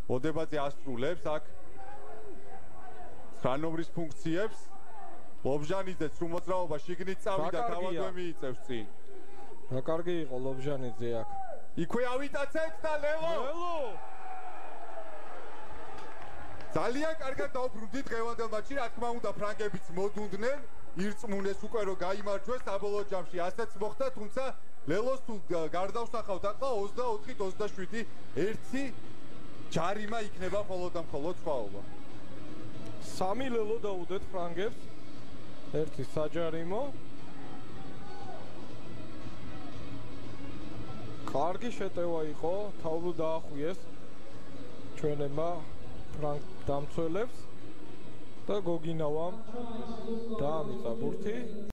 მოდებაძე ასრულებს აქ 9 ნომრის ფუნქციებს. ლობჟანიძეც რომ მოძრაობა შიგნით წავიდა, თავადვე მიიწევს წინ. რა კარგი იყო ლობჟანიძე აქ. იქვე ავიტაცეთ და ლელო. ძალიან კარგად დაუბრუნდით დღევანდელ მატჩში, რა თქმა უნდა ფრანგებიც მოდუნდნენ, ირწმუნეს უკვე რომ გაიმარჯვეს საბოლოო ჯამში, ასეც მოხდა, თუმცა ლელოს თუ გარდავსახავთ ახლა 24-27 ერთი ჯარიმა იქნება მხოლოდ და მხოლოდ სხვაობა. 3 ლელო დაუდეთ ფრანგებს. ერთი საჯარიმო. კარგი შეტევა იყო, თავბრუ დაახვიეს ჩვენებმა ფრანგ დამცველებს და გოგინავამ დაამიწყა ბურთი.